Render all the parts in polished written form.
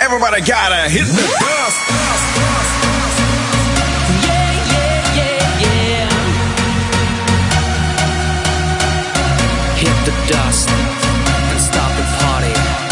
Everybody gotta hit the dust. Yeah, yeah, yeah, yeah. Hit the dust and start the party.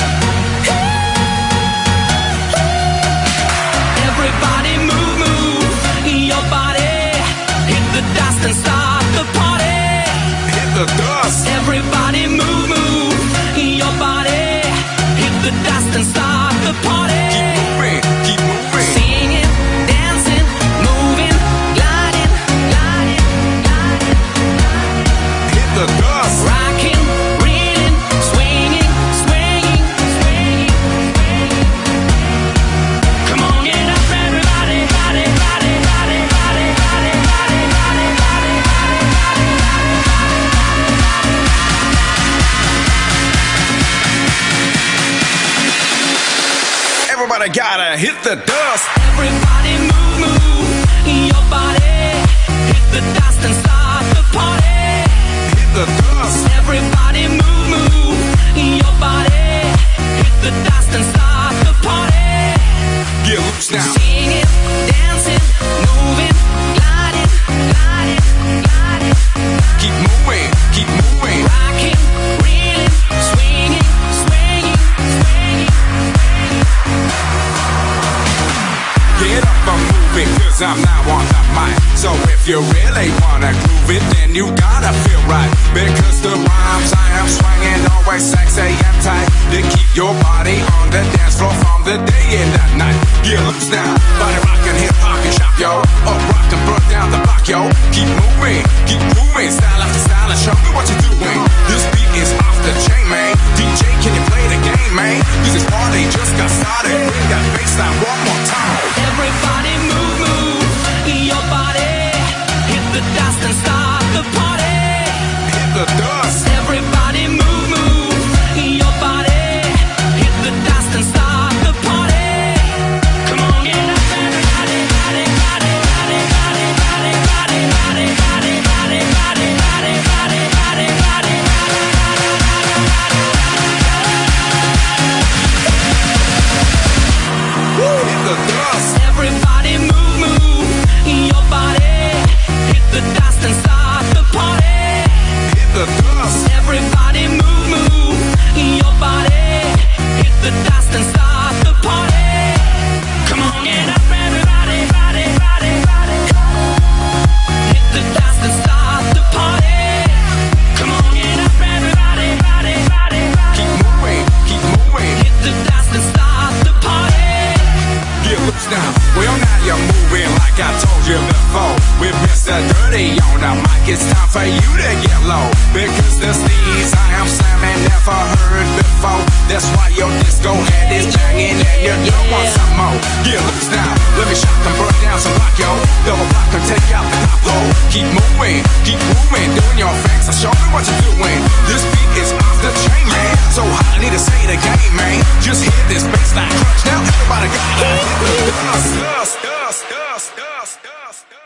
Everybody move, move your body. Hit the dust and start the party. Hit the dust. Everybody move, move your body. Hit the dust and start the party. Keep moving, keep moving. Singing, dancing, moving, gliding, gliding, gliding. Hit the dust. Rocking, reeling, swinging, swinging, swinging, swinging. Come on, get up, everybody, body, body, body, body, body, body, body, body, body, Everybody gotta hit the dust. Everybody move, move your body. Hit the dust and start the party. Hit the dust. Everybody move, move your body. Hit the dust and start the party. Get loose now. Singing, dancing, moving, gliding, gliding, gliding. Keep moving, keep moving. Rocking, reeling, swinging, swinging, swinging. Get up and move it, cause I'm now on the mic. So if you really wanna groove it, then you gotta feel right. Because the rhymes I am swinging always sexy and tight. To keep your body on the dance floor from the day and the night. Get loose now, body rockin', hip hop and shop, yo. Up rockin', burn down the block, yo. Keep moving, style after style, and show me what you're doing. This beat is off the chain, man. DJ, can you play the game, man? Cause this party just got started. Bring that bassline one more time. Everybody move, move your body. Hit the dust and start the party. Hit the dust. Everybody move, move your body. Hit the dust and start the party. Come on, get up, everybody, body, body, body, body, body, body, body, body, body, body, body, body, body, body. Hit the dust. Everybody move, move your body. Hit the dust and start the party. Hit the dust. Everybody move, move your body. Hit the dust and start the party. Come on, get up, everybody, body, body, body. Hit the dust and start the party. Come on, get up, everybody, body, body, body. Keep moving. Hit the dust and start the party. Get loose now. Well, now you're moving like I told you before. With Mr. Dirty on the mic, it's time for you to get low. Because the steez I am slamming never heard before. That's why your disco head is banging and you don't want some more. Get loose now. Let me shock and burn down some block, yo. Double block and take out the top low. Keep moving, doing your thing. So show me what you're doing. This beat is off the chain, man. So hot, I need to say the game, man. Just hit this bassline crunch. Now everybody got it. Dust.